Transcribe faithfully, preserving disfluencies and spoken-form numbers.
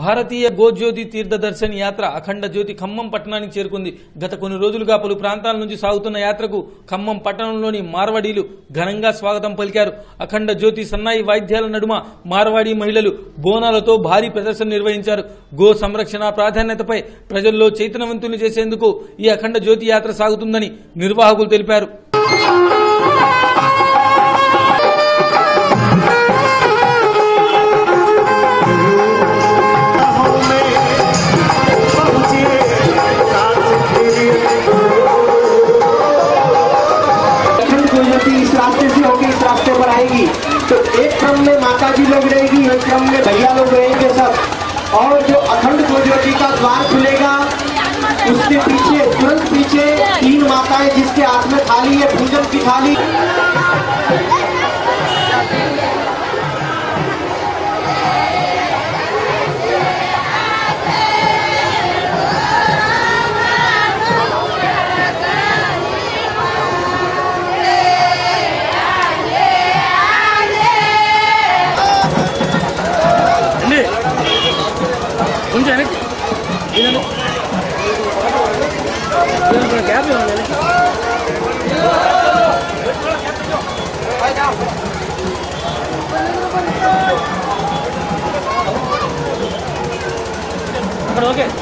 భారతీయ గోజ్యోతి తీర్థ దర్శన్ యాత్ర అఖండ జ్యోతి ఖమ్మం పట్టణానికి చేరుకుంది. గత కొన్ని రోజులుగా పలు ప్రాంతాల నుంచి సాగుతున్న యాత్రకు ఖమ్మం పట్టణంలోని మార్వాడీలు ఘనంగా స్వాగతం పలికారు. అఖండ జ్యోతి సన్నాయి వాయిద్యాల నడుమ మార్వాడీ మహిళలు బోనాలతో భారీ ప్రదర్శన నిర్వహించారు. గో సంరక్షణ ప్రాధాన్యతపై ప్రజల్లో చైతన్యవంతులు చేసేందుకు ఈ అఖండ జ్యోతి యాత్ర సాగుతుందని నిర్వాహకులు తెలిపారు. इस रास्ते से होकर इस रास्ते पर आएगी तो एक क्रम में माता जी लोग रहेगी, एक क्रम में भैया लोग रहेंगे सब, और जो अखंड ज्योति का द्वार खुलेगा उसके पीछे तुरंत पीछे तीन माताएं जिसके हाथ में थाली है पूजन की थाली। ఓకే